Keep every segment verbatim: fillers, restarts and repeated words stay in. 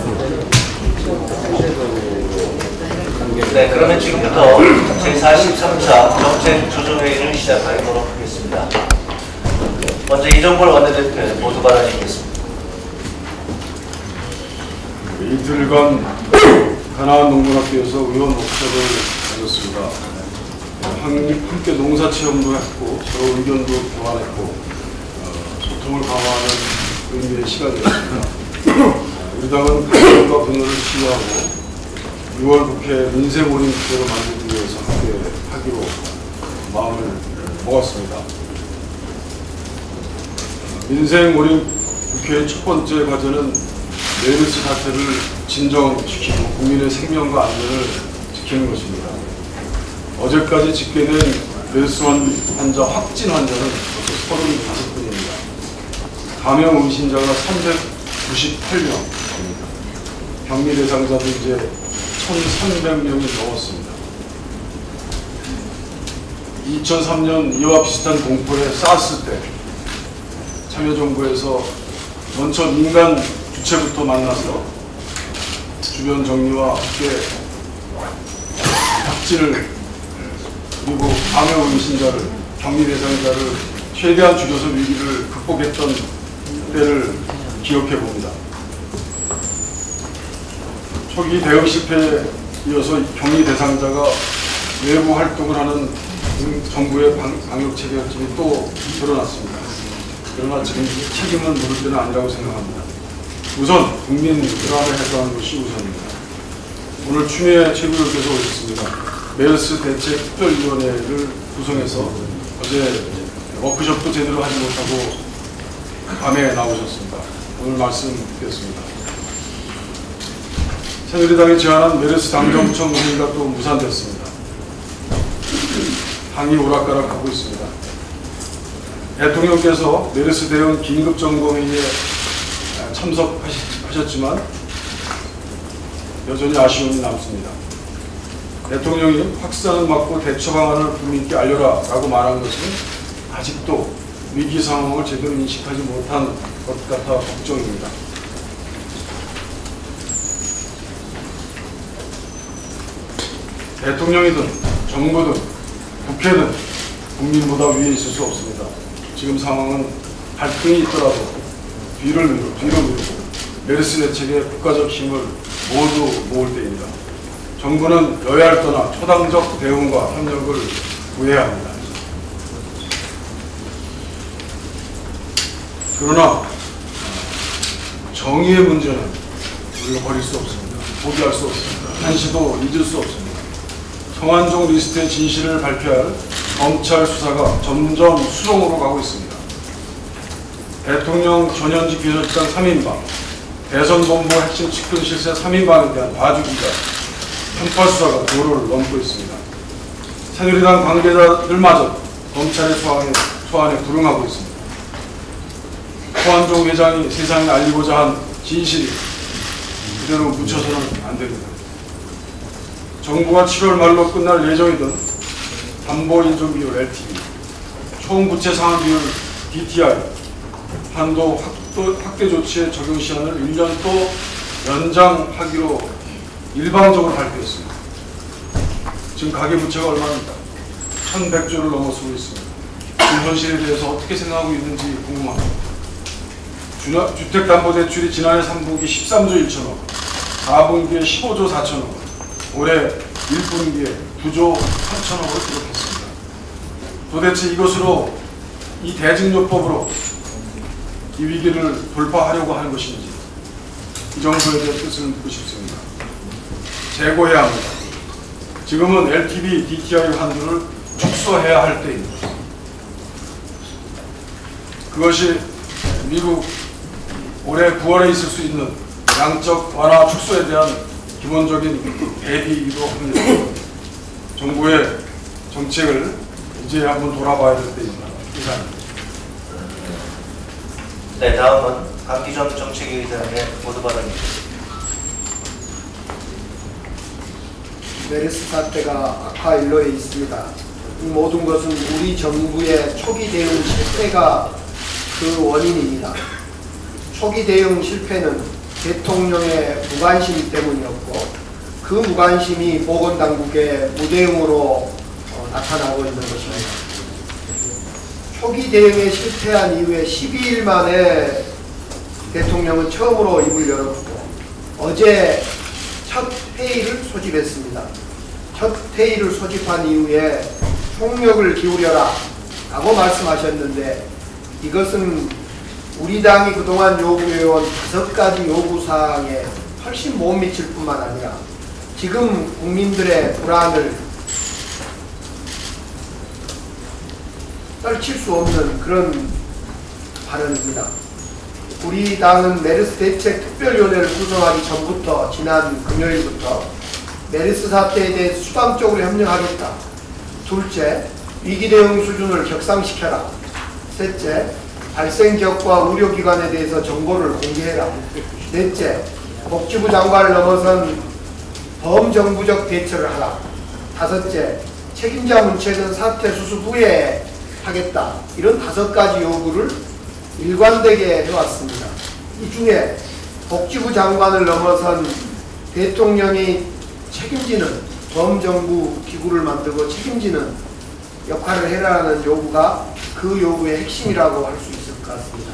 네, 그러면 지금부터 제사십삼 차 정책조정회의를 시작하도록 하겠습니다. 먼저 이정걸 원내대표 모두 발언이겠습니다. 이틀간 가나안 농문학교에서 의원 워크숍을 가졌습니다. 함께 농사체험도 했고 서로 의견도 교환했고 어, 소통을 강화하는 의미의 시간이었습니다. 우리 당은 가정과 분노를 치유하고 유월 국회 민생 올림 국회를 만들기 위해서 함께 하기로 마음을 먹었습니다. 민생 올림 국회의 첫 번째 과제는 메르스 사태를 진정시키고 국민의 생명과 안전을 지키는 것입니다. 어제까지 집계된 메르스 환자 확진 환자는 서른다섯 분입니다. 감염 의심자가 삼백구십팔 명입니다. 격리 대상자도 이제 천삼백 명이 넘었습니다. 이천삼 년 이와 비슷한 공포의 사스 때 참여정부에서 먼저 민간 주체부터 만나서 주변 정리와 함께 확진을 그리고 감염 의심자를 격리 대상자를 최대한 줄여서 위기를 극복했던 때를 기억해 봅니다. 초기 대응 실패에 이어서 격리 대상자가 외부 활동을 하는 정부의 방역 체계였지만 또 드러났습니다. 그러나 지금 책임을 물을 때는 아니라고 생각합니다. 우선 국민 불안을 해소하는 것이 우선입니다. 오늘 추미애 최고위원께서 오셨습니다. 메르스 대책 특별위원회를 구성해서 어제 워크숍도 제대로 하지 못하고 밤에 나오셨습니다. 오늘 말씀 듣겠습니다. 새누리당이 제안한 메르스 당정청 회의가 또 무산됐습니다. 당이 오락가락하고 있습니다. 대통령께서 메르스 대응 긴급점검회의에 참석하셨지만 여전히 아쉬움이 남습니다. 대통령이 확산을 막고 대처 방안을 국민께 알려라 라고 말한 것은 아직도 위기 상황을 제대로 인식하지 못한 것 같아 걱정입니다. 대통령이든 정부든 국회든 국민보다 위에 있을 수 없습니다. 지금 상황은 갈등이 있더라도 뒤를 미루고 뒤로 미루고 메르스 대책에 국가적 힘을 모두 모을 때입니다. 정부는 여야를 떠나 초당적 대응과 협력을 구해야 합니다. 그러나 정의의 문제는 우리가 버릴 수 없습니다. 포기할 수 없습니다. 한시도 잊을 수 없습니다. 성완종 리스트의 진실을 발표할 검찰 수사가 점점 수렁으로 가고 있습니다. 대통령 전현직 비서실장 삼 인방, 대선본부 핵심 측근 실세 삼 인방에 대한 봐주기가 편파 수사가 도로를 넘고 있습니다. 새누리당 관계자들마저 검찰의 소환에, 소환에 불응하고 있습니다. 성완종 회장이 세상에 알리고자 한 진실이 그대로 묻혀서는 안 됩니다. 정부가 칠월 말로 끝날 예정이던 담보인조비율 엘 티 비, 총부채 상환비율 디 티 아이, 한도 확도, 확대 조치의 적용 시한을 일 년 또 연장하기로 일방적으로 발표했습니다. 지금 가계부채가 얼마입니까? 천백 조를 넘어서고 있습니다. 그 현실에 대해서 어떻게 생각하고 있는지 궁금합니다. 주택담보대출이 지난해 삼 분기 십삼 조 일천억, 사 분기에 십오 조 사천억, 올해 일 분기에 구 조 삼천억을 기록했습니다. 도대체 이것으로 이 대증요법으로 이 위기를 돌파하려고 하는 것인지 이 정부에 대해 뜻을 묻고 싶습니다. 재고해야 합니다. 지금은 엘 티 비, 디 티 아이 한도를 축소해야 할 때입니다. 그것이 미국 올해 구월에 있을 수 있는 양적 완화 축소에 대한 기본적인 대비이기도 합니다. 정부의 정책을 이제 한번 돌아봐야 될 때입니다. 이상입니다. 네, 다음은 강기정 정책위의장의 모두 발언입니다. 메르스 사태가 악화 일로에 있습니다. 이 모든 것은 우리 정부의 초기 대응 실패가 그 원인입니다. 초기 대응 실패는 대통령의 무관심 때문이었고 그 무관심이 보건당국의 무대응으로 어, 나타나고 있는 것입니다. 초기 대응에 실패한 이후에 십이 일 만에 대통령은 처음으로 입을 열었고 어제 첫 회의를 소집했습니다. 첫 회의를 소집한 이후에 총력을 기울여라 라고 말씀하셨는데 이것은 우리 당이 그동안 요구해온 다섯 가지 요구사항에 훨씬 못 미칠 뿐만 아니라 지금 국민들의 불안을 떨칠 수 없는 그런 발언입니다. 우리 당은 메르스 대책 특별위원회를 구성하기 전부터 지난 금요일부터 메르스 사태에 대해 수당적으로 협력하겠다. 둘째, 위기 대응 수준을 격상시켜라. 셋째, 발생 지역과 의료기관에 대해서 정보를 공개해라. 넷째, 복지부 장관을 넘어선 범정부적 대처를 하라. 다섯째, 책임자 문책은 사태 수습 후에 하겠다. 이런 다섯 가지 요구를 일관되게 해왔습니다. 이 중에 복지부 장관을 넘어선 대통령이 책임지는 범정부 기구를 만들고 책임지는 역할을 해라는 요구가 그 요구의 핵심이라고 할 수 있을 것 같습니다.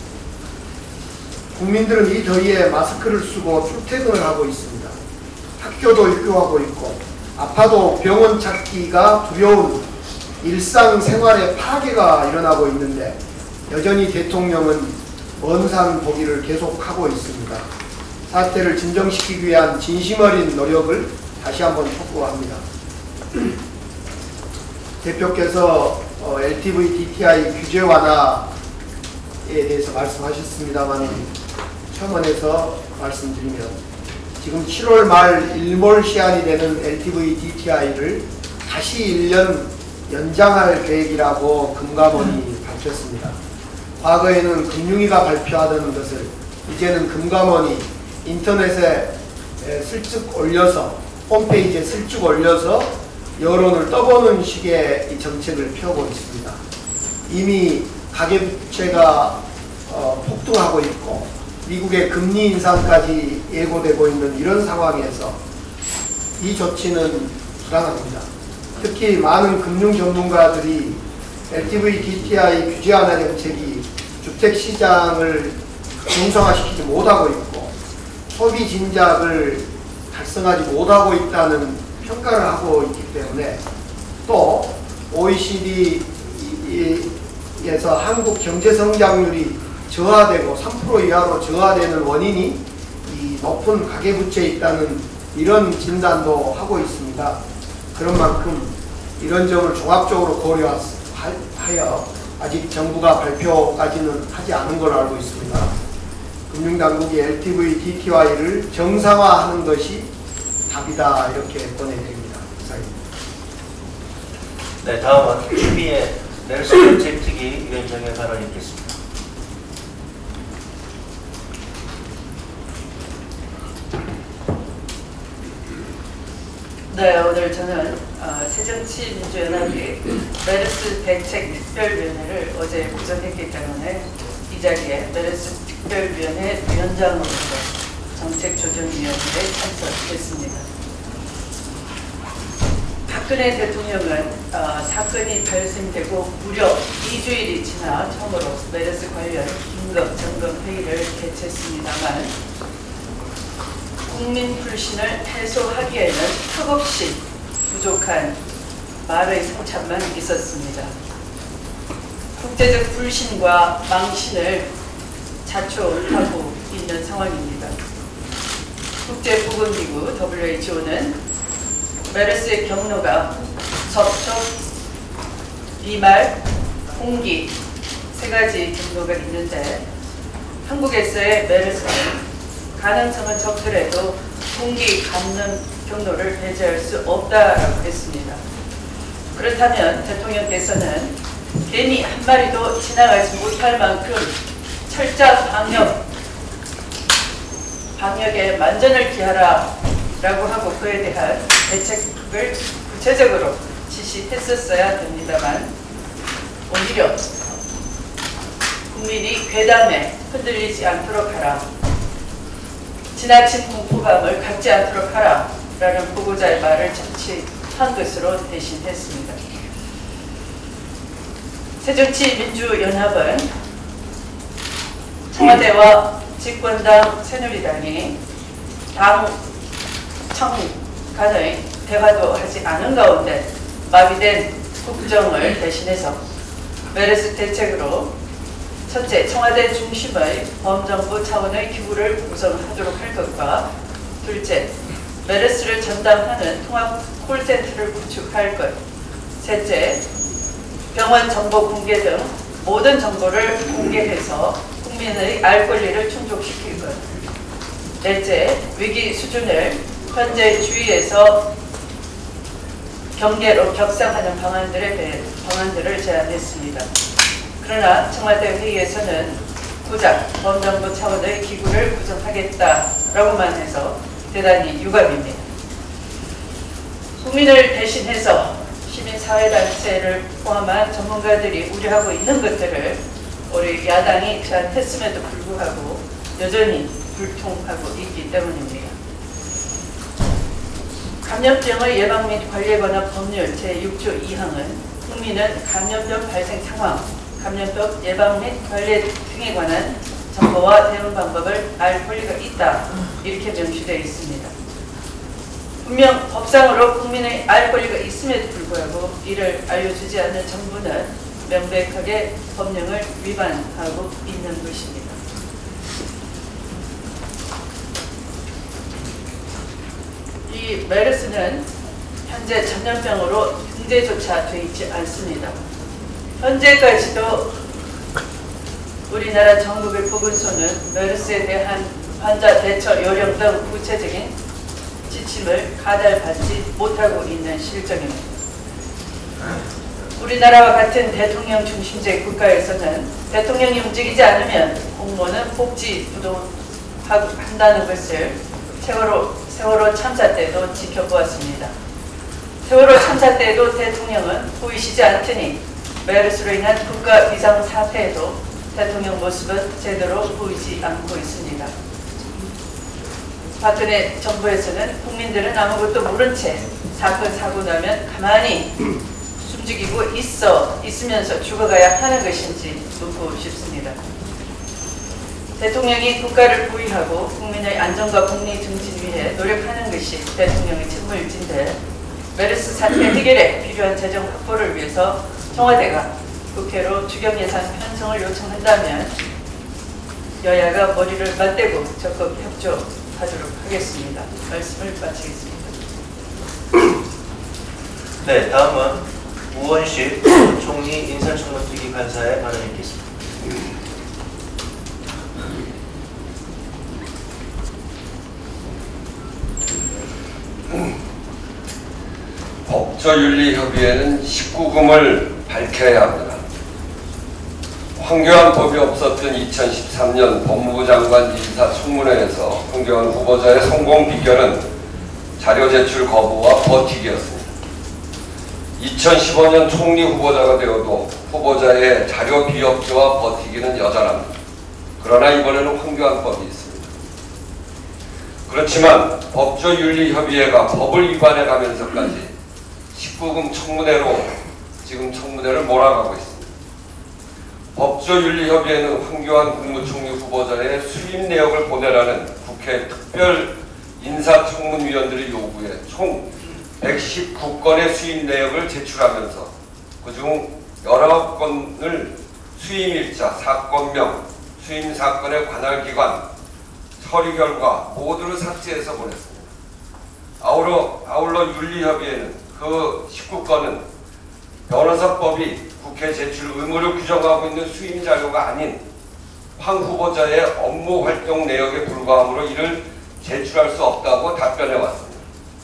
국민들은 이 더위에 마스크를 쓰고 출퇴근을 하고 있습니다. 학교도 휴교하고 있고 아파도 병원 찾기가 두려운 일상생활의 파괴가 일어나고 있는데 여전히 대통령은 먼 산 보기를 계속하고 있습니다. 사태를 진정시키기 위한 진심 어린 노력을 다시 한번 촉구합니다. 대표께서 어, 엘티브이 디티아이 규제 완화에 대해서 말씀하셨습니다만 첨언해서 말씀드리면 지금 칠월 말 일몰 시한이 되는 엘티브이 디티아이를 다시 일 년 연장할 계획이라고 금감원이 밝혔습니다. 과거에는 금융위가 발표하던 것을 이제는 금감원이 인터넷에 슬쩍 올려서 홈페이지에 슬쩍 올려서 여론을 떠보는 식의 이 정책을 펴고 있습니다. 이미 가계부채가 어, 폭등하고 있고 미국의 금리 인상까지 예고되고 있는 이런 상황에서 이 조치는 불안합니다. 특히 많은 금융 전문가들이 엘티브이 디티아이 규제 완화 정책이 주택시장을 정상화시키지 못하고 있고 소비 진작을 달성하지 못하고 있다는 평가를 하고 있기 때문에 또 오이시디에서 한국 경제 성장률이 저하되고 삼 퍼센트 이하로 저하되는 원인이 이 높은 가계부채에 있다는 이런 진단도 하고 있습니다. 그런 만큼 이런 점을 종합적으로 고려하여 아직 정부가 발표까지는 하지 않은 걸로 알고 있습니다. 금융당국이 엘티브이 디티아이를 정상화하는 것이 답이다 이렇게 권해드립니다. 이상입니다. 네, 다음은 추미애 메르스 정책특위 위원장의 발언이 있겠습니다. 네, 오늘 저는 어, 새정치민주연합이 메르스 대책 특별위원회를 어제 구성했기 때문에 이 자리에 메르스 특별위원회 위원장으로서 정책조정위원회에 참석했습니다. 박근혜 대통령은 어, 사건이 발생되고 무려 이 주일이 지나 처음으로 메르스 관련 긴급 점검회의를 개최했습니다만 국민 불신을 해소하기에는 턱없이 부족한 말의 성찬만 있었습니다. 국제적 불신과 망신을 자초하고 있는 상황입니다. 국제보건기구 더블유에이치오는 메르스의 경로가 접촉, 비말, 공기 세 가지 경로가 있는데 한국에서의 메르스는 가능성은 적더라도 공기 감염 경로를 배제할 수 없다라고 했습니다. 그렇다면 대통령께서는 괜히 한 마리도 지나가지 못할 만큼 철저한 방역, 방역에 만전을 기하라라고 하고 그에 대한 대책을 구체적으로 지시했었어야 됩니다만 오히려 국민이 괴담에 흔들리지 않도록 하라. 지나친 공포감을 갖지 않도록 하라 라는 보고자의 말을 정치한 것으로 대신했습니다. 새정치민주연합은 청와대와 집권당 새누리당이 당 청 간의 대화도 하지 않은 가운데 마비된 국정을 대신해서 메르스 대책으로 첫째, 청와대 중심의 범정부 차원의 기구를 구성하도록 할 것과 둘째, 메르스를 전담하는 통합 콜센터를 구축할 것, 셋째, 병원 정보 공개 등 모든 정보를 공개해서 국민의 알 권리를 충족시킬 것, 넷째, 위기 수준을 현재 주위에서 경계로 격상하는 방안들에 대해 방안들을 제안했습니다. 그러나 청와대 회의에서는 고작 범정부 차원의 기구를 구성하겠다라고만 해서 대단히 유감입니다. 국민을 대신해서 시민사회단체를 포함한 전문가들이 우려하고 있는 것들을 우리 야당이 제안했음에도 불구하고 여전히 불통하고 있기 때문입니다. 감염병의 예방 및 관리에 관한 법률 제육 조 이 항은 국민은 감염병 발생 상황, 감염병 예방 및 관리 등에 관한 정보와 대응 방법을 알 권리가 있다 이렇게 명시되어 있습니다. 분명 법상으로 국민의 알 권리가 있음에도 불구하고 이를 알려주지 않는 정부는 명백하게 법령을 위반하고 있는 것입니다. 이 메르스는 현재 전염병으로 등재조차 되어 있지 않습니다. 현재까지도 우리나라 전국의 보건소는 메르스에 대한 환자 대처 요령 등 구체적인 지침을 가달받지 못하고 있는 실정입니다. 우리나라와 같은 대통령 중심제 국가에서는 대통령이 움직이지 않으면 공무원은 복지부동한다는 것을 세월호, 세월호 참사 때도 지켜보았습니다. 세월호 참사 때도 대통령은 보이시지 않더니 메르스로 인한 국가 비상사태에도 대통령 모습은 제대로 보이지 않고 있습니다. 박근혜 정부에서는 국민들은 아무것도 모른 채 사건 사고 나면 가만히 숨죽이고 있어 있으면서 죽어가야 하는 것인지 묻고 싶습니다. 대통령이 국가를 보위하고 국민의 안전과 공리 증진 위해 노력하는 것이 대통령의 책무일진데 메르스 사태 해결에 필요한 재정 확보를 위해서 청와대가 국회로 추경 예산 편성을 요청한다면 여야가 머리를 맞대고 적극 협조하도록 하겠습니다. 말씀을 마치겠습니다. 네, 다음은 우원식 총리 인사청문특위 간사의 발언이 있겠습니다. 법조윤리협의회는 십구 금을 밝혀야 합니다. 황교안 법이 없었던 이천십삼 년 법무부 장관 인사청문회에서 황교안 후보자의 성공 비결은 자료 제출 거부와 버티기였습니다. 이천십오 년 총리 후보자가 되어도 후보자의 자료 비협조와 버티기는 여전합니다. 그러나 이번에는 황교안법이 있습니다. 그렇지만 법조윤리협의회가 법을 위반해 가면서까지 십구 금 청문회로 지금 청문회를 몰아가고 있습니다. 법조윤리협의회는 황교안 국무총리 후보자의 수임 내역을 보내라는 국회 특별 인사청문위원들의 요구에 총 백십구 건의 수임 내역을 제출하면서 그중 열아홉 건을 수임일자, 사건명, 수임 사건의 관할 기관, 처리 결과 모두를 삭제해서 보냈습니다. 아울러, 아울러 윤리협의회는 그 십구 건은 변호사법이 국회 제출 의무를 규정하고 있는 수임 자료가 아닌 황 후보자의 업무 활동 내역에 불과하므로 이를 제출할 수 없다고 답변해 왔습니다.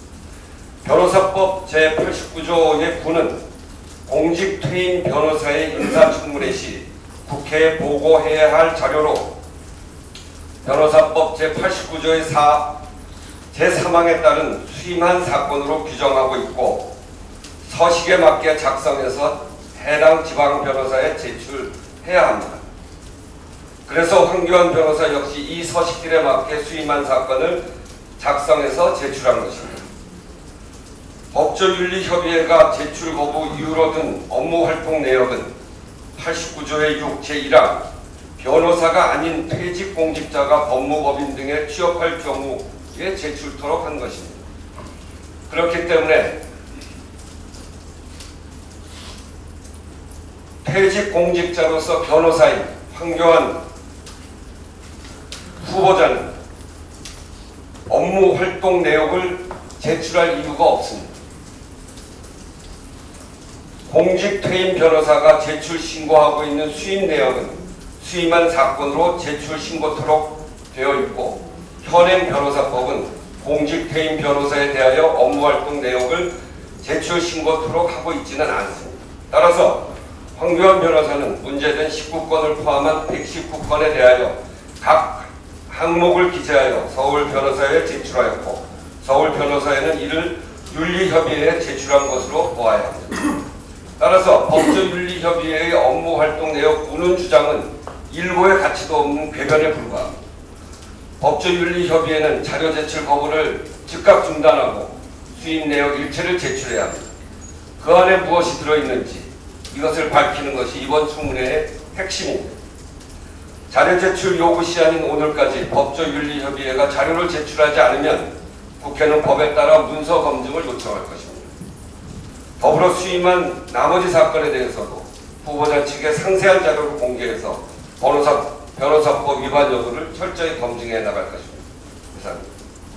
변호사법 제팔십구 조의 구는 공직 퇴임 변호사의 인사청문회 시 국회에 보고해야 할 자료로 변호사법 제팔십구 조의 사, 제삼 항에 따른 수임한 사건으로 규정하고 있고 서식에 맞게 작성해서 해당 지방 변호사에 제출해야 합니다. 그래서 황교안 변호사 역시 이 서식들에 맞게 수임한 사건을 작성해서 제출한 것입니다. 법조윤리협의회가 제출 거부 이유로 든 업무활동 내역은 팔십구 조의 육 제일 항 변호사가 아닌 퇴직공직자가 법무법인 등에 취업할 경우에 제출토록 한 것입니다. 그렇기 때문에 퇴직공직자로서 변호사인 황교안 후보자는 업무활동 내역을 제출할 이유가 없습니다. 공직 퇴임 변호사가 제출 신고하고 있는 수임 내역은 수임한 사건으로 제출 신고토록 되어 있고, 현행 변호사법은 공직 퇴임 변호사에 대하여 업무활동 내역을 제출 신고토록 하고 있지는 않습니다. 따라서 황교안 변호사는 문제된 십구 건을 포함한 백십구 건에 대하여 각 항목을 기재하여 서울 변호사에 제출하였고, 서울 변호사에는 이를 윤리협의회에 제출한 것으로 보아야 합니다. 따라서 법조윤리협의회의 업무활동 내역 운운 주장은 일고의 가치도 없는 궤변에 불과합니다. 법조윤리협의회는 자료 제출 거부를 즉각 중단하고 수임 내역 일체를 제출해야 합니다. 그 안에 무엇이 들어있는지 이것을 밝히는 것이 이번 청문회의 핵심입니다. 자료 제출 요구 시한인 오늘까지 법조윤리협의회가 자료를 제출하지 않으면 국회는 법에 따라 문서 검증을 요청할 것입니다. 더불어 수임한 나머지 사건에 대해서도 후보자 측의 상세한 자료를 공개해서 변호사, 변호사법 위반 여부를 철저히 검증해 나갈 것입니다. 이상입니다.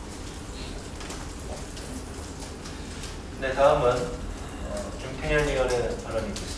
네, 다음은 어, 김태현 의원의 발언이 있겠습니다.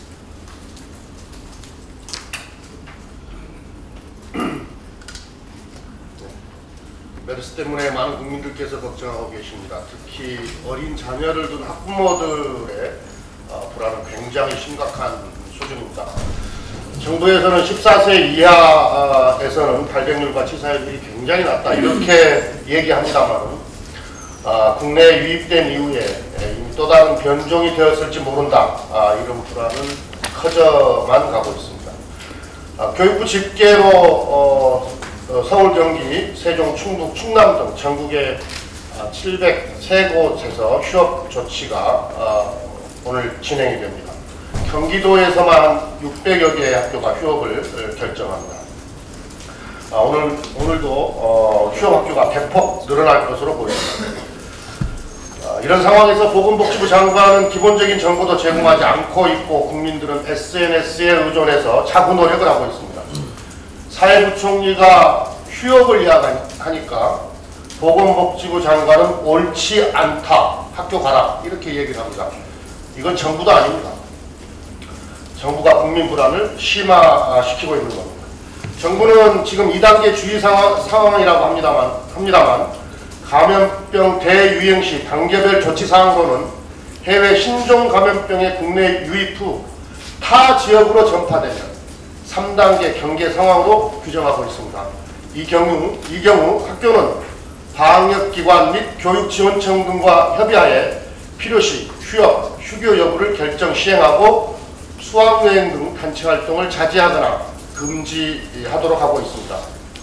메르스 때문에 많은 국민들께서 걱정하고 계십니다. 특히 어린 자녀를 둔 학부모들의 어, 불안은 굉장히 심각한 수준입니다. 정부에서는 십사 세 이하에서는 발병률과 치사율이 굉장히 낮다 이렇게 얘기합니다만, 어, 국내에 유입된 이후에 이미 또 다른 변종이 되었을지 모른다, 아, 이런 불안은 커져만 가고 있습니다. 아, 교육부 집계로 어, 어, 서울, 경기, 세종, 충북, 충남 등 전국의 칠백삼 곳에서 휴업 조치가 어, 오늘 진행이 됩니다. 경기도에서만 육백여 개의 학교가 휴업을 결정합니다. 아, 오늘, 오늘도 어, 휴업 학교가 대폭 늘어날 것으로 보입니다. 아, 이런 상황에서 보건복지부 장관은 기본적인 정보도 제공하지 않고 있고, 국민들은 에스엔에스에 의존해서 자구 노력을 하고 있습니다. 사회부총리가 휴업을 이야기하니까 보건복지부 장관은 옳지 않다, 학교 가라 이렇게 얘기를 합니다. 이건 정부도 아닙니다. 정부가 국민 불안을 심화시키고 있는 겁니다. 정부는 지금 이 단계 주의 상황, 상황이라고 합니다만, 합니다만 감염병 대유행 시 단계별 조치 사항으로는 해외 신종 감염병의 국내 유입 후 타 지역으로 전파되면 삼 단계 경계 상황으로 규정하고 있습니다. 이 경우, 이 경우 학교는 방역기관 및 교육지원청 등과 협의하에 필요시 휴업, 휴교 여부를 결정 시행하고 수학여행 등 단체 활동을 자제하거나 금지하도록 하고 있습니다.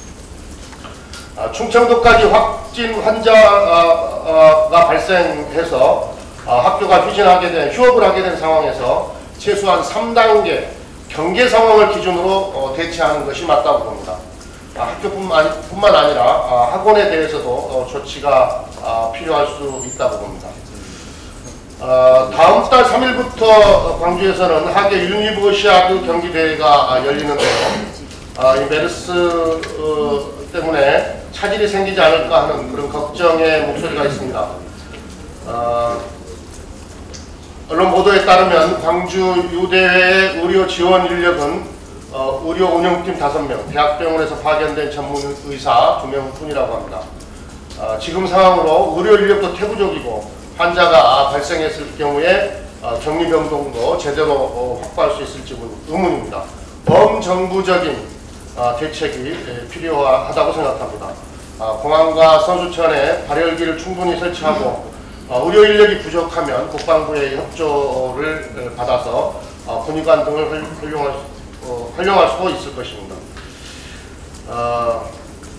아, 충청도까지 확진 환자가 발생해서 아, 학교가 휴진하게 된, 휴업을 하게 된 상황에서 최소한 삼 단계 경계 상황을 기준으로 어, 대처하는 것이 맞다고 봅니다. 아, 학교뿐만 뿐만 아니라 아, 학원에 대해서도 어, 조치가 아, 필요할 수 있다고 봅니다. 어, 다음 달 삼 일부터 광주에서는 하계 유니버시아드 경기대회가 아, 열리는데요. 아, 이 메르스 어, 때문에 차질이 생기지 않을까 하는 그런 걱정의 목소리가 있습니다. 어, 언론 보도에 따르면 광주 유대회의 의료 지원 인력은 어, 의료 운영팀 다섯 명, 대학병원에서 파견된 전문 의사 두 명뿐이라고 합니다. 어, 지금 상황으로 의료 인력도 태부족이고 환자가 발생했을 경우에 어, 격리 병동도 제대로 어, 확보할 수 있을지 의문입니다. 범정부적인 어, 대책이 예, 필요하다고 생각합니다. 어, 공항과 선수촌에 발열기를 충분히 설치하고 어, 의료 인력이 부족하면 국방부의 협조를 받아서 어, 군의관 등을 활용할, 어, 활용할 수도 있을 것입니다. 어,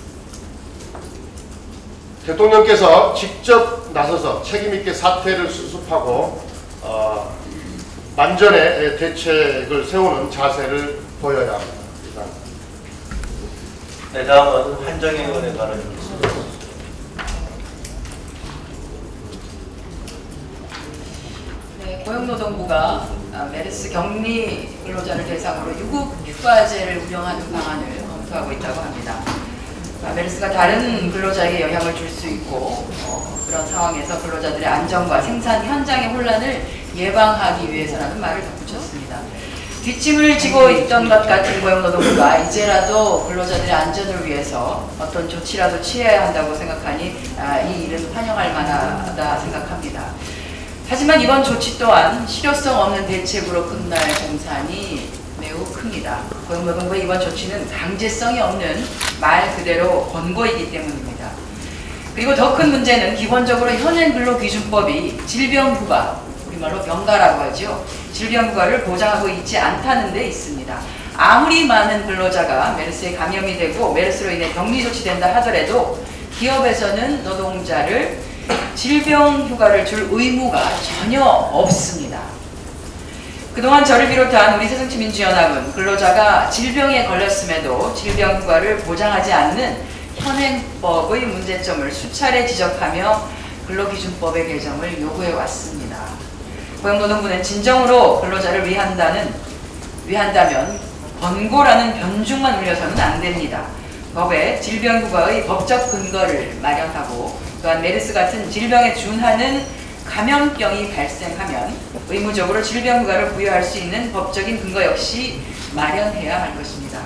대통령께서 직접 나서서 책임있게 사태를 수습하고 어, 만전의 대책을 세우는 자세를 보여야 합니다. 이상입니다. 네, 다음은 한정희 의원의 발언입니다. 네, 고용노동부가 메르스 격리 근로자를 대상으로 유급 휴가제를 운영하는 방안을 검토하고 있다고 합니다. 메르스가 다른 근로자에게 영향을 줄 수 있고 어, 그런 상황에서 근로자들의 안전과 생산 현장의 혼란을 예방하기 위해서라는 말을 덧붙였습니다. 뒷짐을 지고 있던 것 같은 고용노동부가 이제라도 근로자들의 안전을 위해서 어떤 조치라도 취해야 한다고 생각하니 아, 이 일은 환영할 만하다 생각합니다. 하지만 이번 조치 또한 실효성 없는 대책으로 끝날 공산이 매우 큽니다. 고용노동부의 이번 조치는 강제성이 없는 말 그대로 권고이기 때문입니다. 그리고 더 큰 문제는 기본적으로 현행 근로기준법이 질병휴가, 우리말로 병가라고 하죠. 질병휴가를 보장하고 있지 않다는 데 있습니다. 아무리 많은 근로자가 메르스에 감염이 되고 메르스로 인해 격리 조치된다 하더라도 기업에서는 노동자를 질병휴가를 줄 의무가 전혀 없습니다. 그동안 저를 비롯한 우리 새정치민주연합은 근로자가 질병에 걸렸음에도 질병휴가를 보장하지 않는 현행법의 문제점을 수차례 지적하며 근로기준법의 개정을 요구해왔습니다. 고용노동부는 진정으로 근로자를 위한다는, 위한다면 권고라는 변죽만 울려서는 안 됩니다. 법에 질병휴가의 법적 근거를 마련하고 또한 메르스 같은 질병에 준하는 감염병이 발생하면 의무적으로 질병휴가를 부여할 수 있는 법적인 근거 역시 마련해야 할 것입니다.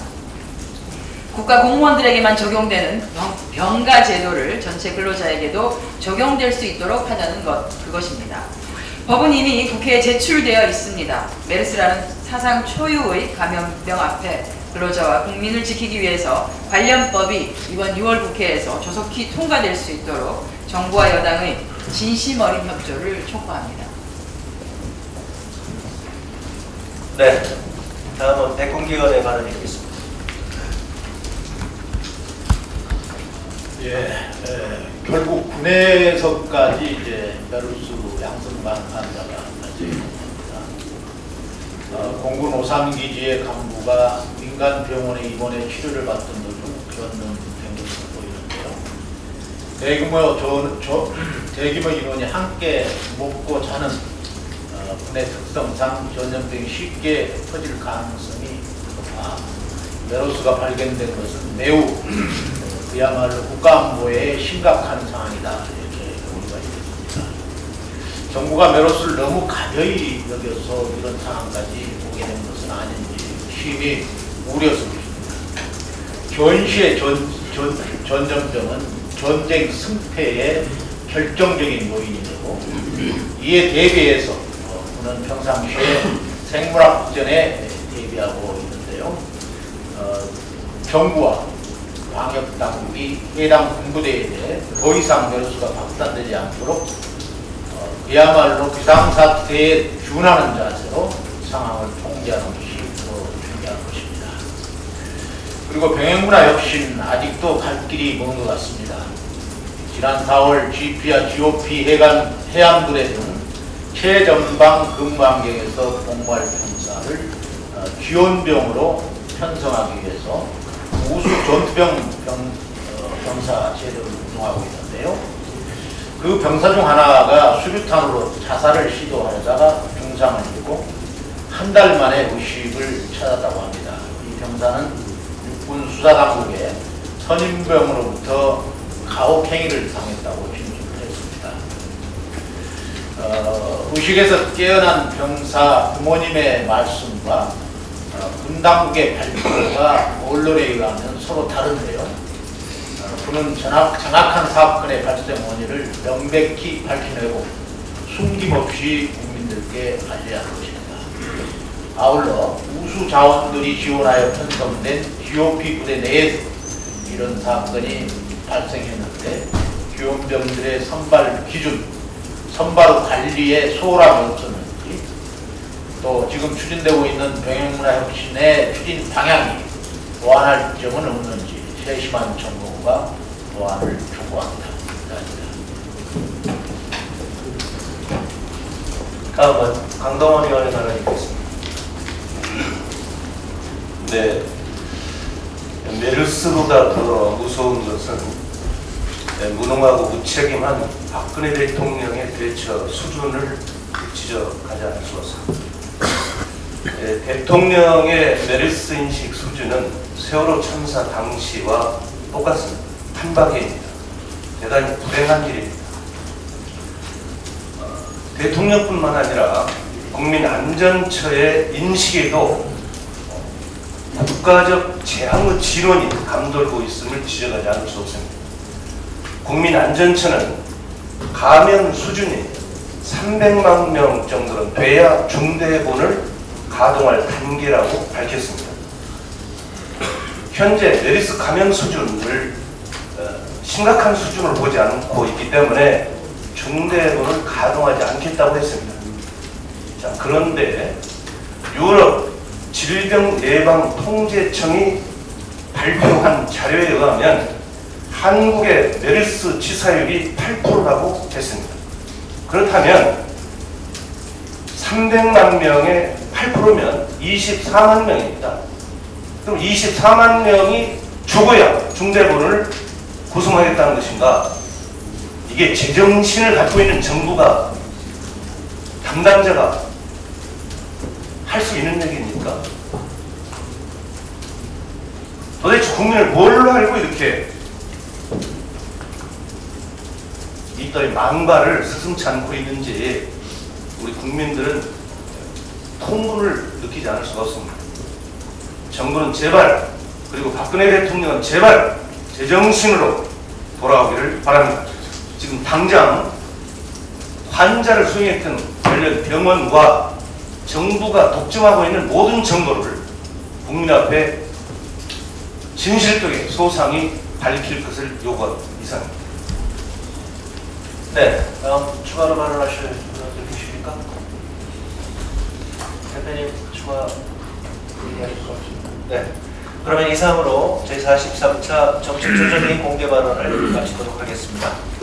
국가 공무원들에게만 적용되는 병가 제도를 전체 근로자에게도 적용될 수 있도록 하자는 것, 그것입니다. 법은 이미 국회에 제출되어 있습니다. 메르스라는 사상 초유의 감염병 앞에 근로자와 국민을 지키기 위해서 관련법이 이번 유월 국회에서 조속히 통과될 수 있도록 정부와 여당의 진심 어린 협조를 촉구합니다. 네, 다음은 백군기 의원의 발언이 있겠습니다. 예, 예, 결국 군에서까지 이제 메르스 양성반 환자가 발생했습니다. 어, 공군 오삼 기지의 간부가 민간 병원에 입원해 치료를 받던 도중 전염된 것으로 보이는데요. 대규모 저, 저, 대규모 인원이 함께 먹고 자는 어, 군의 특성상 전염병이 쉽게 퍼질 가능성이 높아 메르스가 발견된 것은 매우 그야말로 국가안보에 심각한 상황이다, 이렇게 우리가 있습니다. 정부가 메르스를 너무 가벼이 여겨서 이런 상황까지 오게 된 것은 아닌지 심히 우려스럽습니다. 전시의 전, 전, 전염병은 전쟁 승패의 결정적인 요인이 되고 이에 대비해서 어, 군은 평상시에 생물학전에 대비하고 있는데요. 어, 정부와 방역당국이 해당 군부대에 대해 더 이상 메르스가 확산되지 않도록 어, 그야말로 비상사태에 준하는 자세로 상황을 통제하는 것이 더 중요한 것입니다. 그리고 병행문화혁신 아직도 갈 길이 먼 것 같습니다. 지난 사월 지피와 지오피 해관 해안부대 등 최전방 근무 환경에서 복무할 병사를 어, 지원병으로 편성하기 위해서 우수 전투병 병, 어, 병사 제도를 운영하고 있는데요. 그 병사 중 하나가 수류탄으로 자살을 시도하다가 중상을 입고 한 달 만에 의식을 찾았다고 합니다. 이 병사는 육군 수사당국에 선임병으로부터 가혹행위를 당했다고 진술을 했습니다. 어, 의식에서 깨어난 병사 부모님의 말씀과 어, 군당국의 발표가 언론에 의하면 서로 다른데요. 어, 그는 정확, 정확한 사건의 발생 원인을 명백히 밝혀내고 숨김없이 국민들께 알려야 할 것입니다. 아울러 우수 자원들이 지원하여 편성된 지오피 부대 내에서 이런 사건이 발생했는데 기원병들의 선발 기준, 선발 관리에 소홀함이 없었는지 또 지금 추진되고 있는 병행문화 혁신의 추진 방향이 보완할 점은 없는지 세심한 점검과 보완을 촉구합니다. 다음은 강동원 위원의 발언이 있겠습니다. 네, 메르스보다 더 무서운 것은 무능하고 무책임한 박근혜 대통령의 대처 수준을 지적하지 않을 수 없습니다. 네, 대통령의 메르스 인식 수준은 세월호 참사 당시와 똑같습니다. 판박입니다. 대단히 불행한 일입니다. 어, 대통령뿐만 아니라 국민안전처의 인식에도 국가적 재앙의 질원이 감돌고 있음을 지적하지 않을 수 없습니다. 국민안전처는 감염 수준이 삼백만 명 정도는 돼야 중대본을 가동할 단계라고 밝혔습니다. 현재 메르스 감염 수준을 어, 심각한 수준으로 보지 않고 있기 때문에 중대본을 가동하지 않겠다고 했습니다. 자, 그런데 유럽 질병예방통제청이 발표한 자료에 의하면 한국의 메르스 치사율이 팔 퍼센트라고 했습니다. 그렇다면 삼백만 명의 팔 퍼센트면 이십사만 명입니다. 그럼 이십사만 명이 죽어야 중대본을 구성하겠다는 것인가? 이게 제정신을 갖고 있는 정부가, 담당자가 할 수 있는 얘기입니까? 도대체 국민을 뭘로 알고 이렇게 이 따위 망발을 스승치 않고 있는지 우리 국민들은 통분을 느끼지 않을 수가 없습니다. 정부는 제발, 그리고 박근혜 대통령은 제발 제정신으로 돌아오기를 바랍니다. 지금 당장 환자를 수행했던 관련 병원과 정부가 독점하고 있는 모든 정보를 국민 앞에 진실되게 소상히 밝힐 것을 요구하는 이상입니다. 네, 다음 추가로 발언하실 분들 계십니까? 대표님 추가 얘기하실 것 같습니다. 네, 그러면 이상으로 제사십삼 차 정책조정회의 공개 발언을 마치도록 하겠습니다.